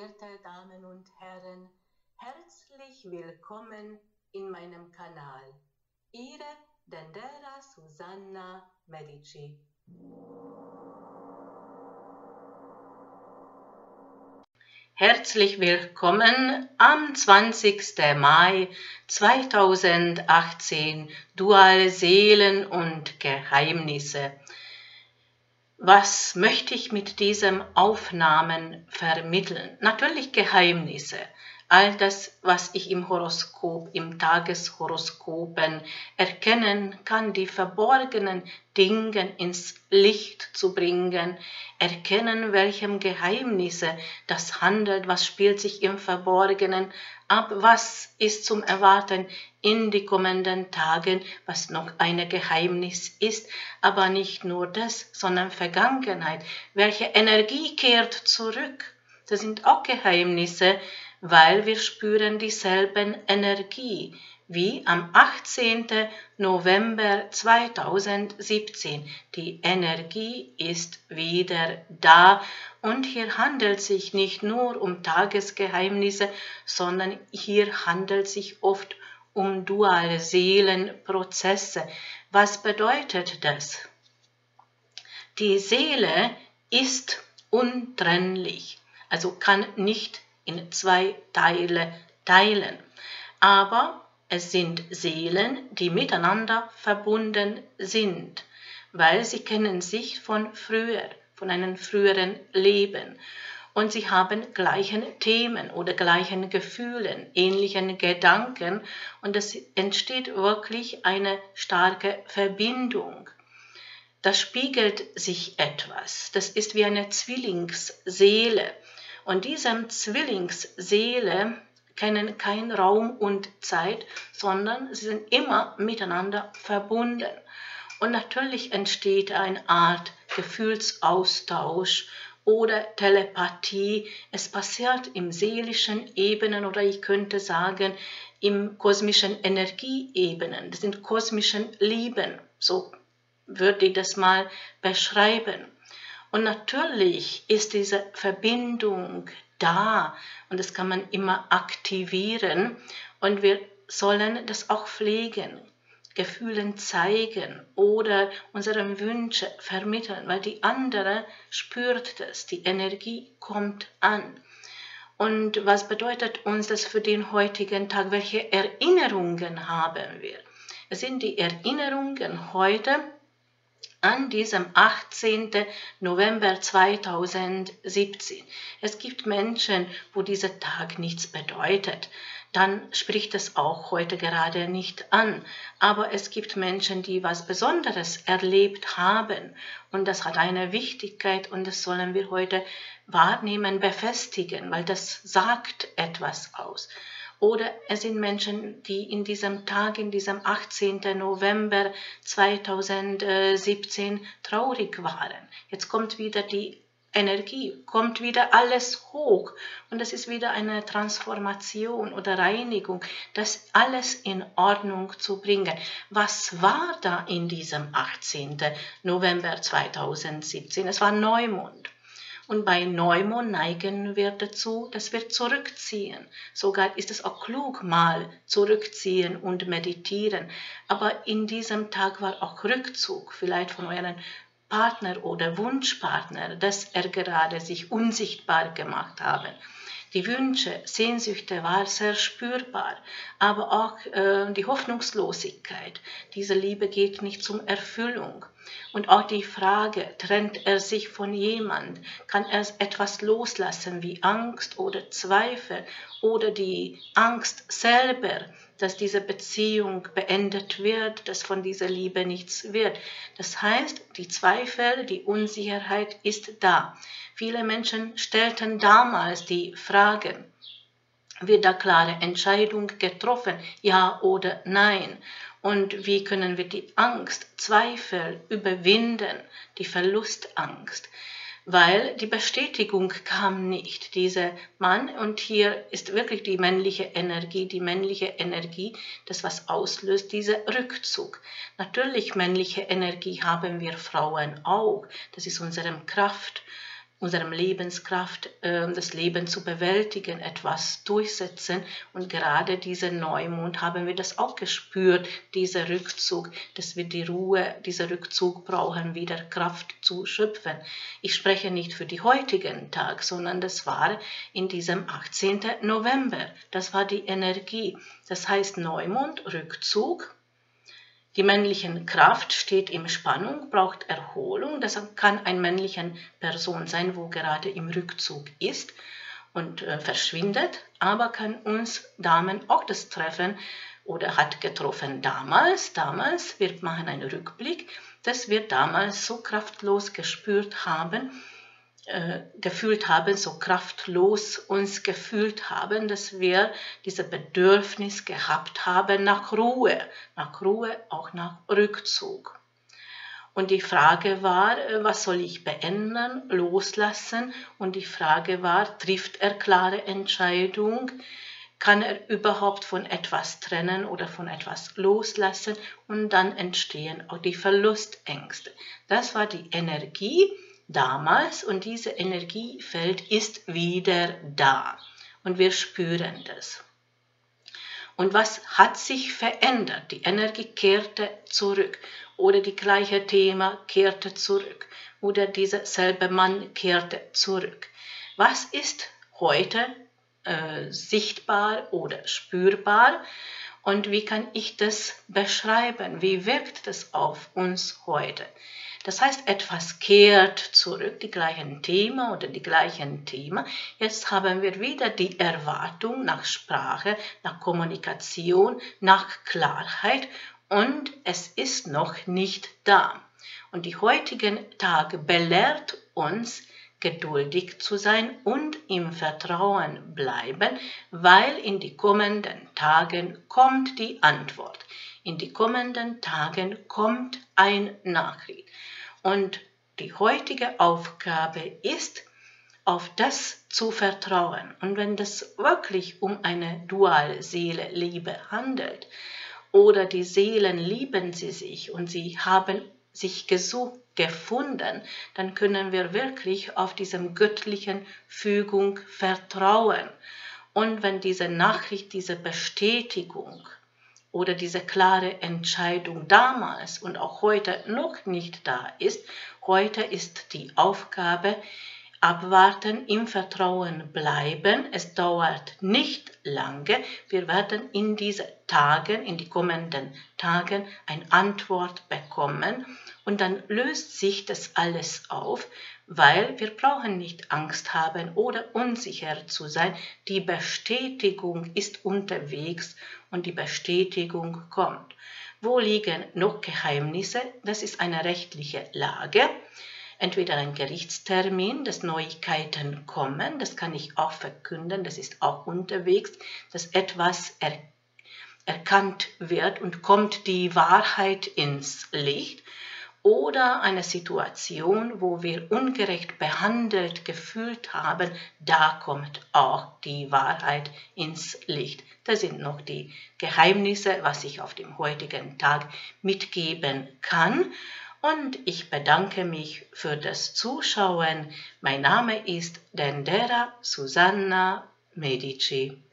verehrte Damen und Herren, herzlich willkommen in meinem Kanal. Ihre Dendera Susanna Medici. Herzlich willkommen am 20. Mai 2018, Duale Seelen und Geheimnisse. Was möchte ich mit diesen Aufnahmen vermitteln? Natürlich Geheimnisse. All das, was ich im Horoskop, im Tageshoroskopen erkennen kann, die verborgenen Dinge ins Licht zu bringen, erkennen, welchem Geheimnisse das handelt, was spielt sich im Verborgenen ab, was ist zum Erwarten in die kommenden Tagen, was noch ein Geheimnis ist, aber nicht nur das, sondern Vergangenheit. Welche Energie kehrt zurück? Das sind auch Geheimnisse, weil wir spüren dieselben Energie wie am 18. November 2017. Die Energie ist wieder da und hier handelt es sich nicht nur um Tagesgeheimnisse, sondern hier handelt es sich oft um duale Seelenprozesse. Was bedeutet das? Die Seele ist untrennlich, also kann nicht in zwei Teile teilen. Aber es sind Seelen, die miteinander verbunden sind, weil sie kennen sich von früher, von einem früheren Leben. Und sie haben gleichen Themen oder gleichen Gefühlen, ähnlichen Gedanken. Und es entsteht wirklich eine starke Verbindung. Das spiegelt sich etwas. Das ist wie eine Zwillingsseele. Und diese Zwillingsseele kennen keinen Raum und Zeit, sondern sie sind immer miteinander verbunden. Und natürlich entsteht eine Art Gefühlsaustausch oder Telepathie. Es passiert im seelischen Ebenen oder ich könnte sagen im kosmischen Energieebenen. Das sind kosmischen Lieben, so würde ich das mal beschreiben. Und natürlich ist diese Verbindung da und das kann man immer aktivieren und wir sollen das auch pflegen, Gefühlen zeigen oder unsere Wünsche vermitteln, weil die andere spürt das, die Energie kommt an. Und was bedeutet uns das für den heutigen Tag? Welche Erinnerungen haben wir? Es sind die Erinnerungen heute an diesem 18. November 2017. Es gibt Menschen, wo dieser Tag nichts bedeutet. Dann spricht es auch heute gerade nicht an. Aber es gibt Menschen, die was Besonderes erlebt haben. Und das hat eine Wichtigkeit und das sollen wir heute wahrnehmen, befestigen, weil das sagt etwas aus. Oder es sind Menschen, die in diesem Tag, in diesem 18. November 2017 traurig waren. Jetzt kommt wieder die Energie, kommt wieder alles hoch und es ist wieder eine Transformation oder Reinigung, das alles in Ordnung zu bringen. Was war da in diesem 18. November 2017? Es war Neumond. Und bei Neumond neigen wir dazu, dass wir zurückziehen. Sogar ist es auch klug, mal zurückziehen und meditieren. Aber in diesem Tag war auch Rückzug, vielleicht von eurem Partner oder Wunschpartner, dass er gerade sich unsichtbar gemacht haben. Die Wünsche, Sehnsüchte waren sehr spürbar, aber auch die Hoffnungslosigkeit. Diese Liebe geht nicht zur Erfüllung. Und auch die Frage, trennt er sich von jemand? Kann er etwas loslassen wie Angst oder Zweifel oder die Angst selber, dass diese Beziehung beendet wird, dass von dieser Liebe nichts wird? Das heißt, die Zweifel, die Unsicherheit ist da. Viele Menschen stellten damals die Frage, wird da klare Entscheidung getroffen, ja oder nein? Und wie können wir die Angst, Zweifel überwinden, die Verlustangst? Weil die Bestätigung kam nicht, dieser Mann, und hier ist wirklich die männliche Energie, das was auslöst, dieser Rückzug. Natürlich männliche Energie haben wir Frauen auch, das ist unsere Kraft, unserem Lebenskraft, das Leben zu bewältigen, etwas durchsetzen. Und gerade diesen Neumond haben wir das auch gespürt, dieser Rückzug, dass wir die Ruhe, dieser Rückzug brauchen, wieder Kraft zu schöpfen. Ich spreche nicht für die heutigen Tag, sondern das war in diesem 18. November. Das war die Energie. Das heißt Neumond, Rückzug. Die männliche Kraft steht in Spannung, braucht Erholung. Das kann eine männliche Person sein, wo gerade im Rückzug ist und verschwindet, aber kann uns Damen auch das treffen oder hat getroffen damals. Wir machen einen Rückblick, dass wir damals so kraftlos gefühlt haben, so kraftlos uns gefühlt haben, dass wir dieses Bedürfnis gehabt haben nach Ruhe, auch nach Rückzug. Und die Frage war, was soll ich beenden, loslassen? Und die Frage war, trifft er klare Entscheidung? Kann er überhaupt von etwas trennen oder von etwas loslassen? Und dann entstehen auch die Verlustängste. Das war die Energie damals und diese Energiefeld ist wieder da und wir spüren das. Und was hat sich verändert? Die Energie kehrte zurück oder die gleiche Thema kehrte zurück oder dieser selbe Mann kehrte zurück. Was ist heute sichtbar oder spürbar und wie kann ich das beschreiben? Wie wirkt das auf uns heute? Das heißt, etwas kehrt zurück, die gleichen Thema oder die gleichen Thema. Jetzt haben wir wieder die Erwartung nach Sprache, nach Kommunikation, nach Klarheit und es ist noch nicht da. Und die heutigen Tage belehrt uns, geduldig zu sein und im Vertrauen bleiben, weil in die kommenden Tagen kommt die Antwort. In die kommenden Tagen kommt eine Nachricht. Und die heutige Aufgabe ist, auf das zu vertrauen. Und wenn das wirklich um eine Dualseele-Liebe handelt, oder die Seelen lieben sie sich und sie haben sich gefunden, dann können wir wirklich auf diesem göttlichen Fügung vertrauen. Und wenn diese Nachricht, diese Bestätigung oder diese klare Entscheidung damals und auch heute noch nicht da ist, heute ist die Aufgabe, abwarten, im Vertrauen bleiben. Es dauert nicht lange. Wir werden in diesen Tagen, in die kommenden Tagen, eine Antwort bekommen und dann löst sich das alles auf, weil wir brauchen nicht Angst haben oder unsicher zu sein. Die Bestätigung ist unterwegs und die Bestätigung kommt. Wo liegen noch Geheimnisse? Das ist eine rechtliche Lage. Entweder ein Gerichtstermin, dass Neuigkeiten kommen, das kann ich auch verkünden, das ist auch unterwegs, dass etwas erkannt wird und kommt die Wahrheit ins Licht. Oder eine Situation, wo wir ungerecht behandelt gefühlt haben, da kommt auch die Wahrheit ins Licht. Das sind noch die Geheimnisse, was ich auf dem heutigen Tag mitgeben kann. Und ich bedanke mich für das Zuschauen. Mein Name ist Dendera Susanna Medici.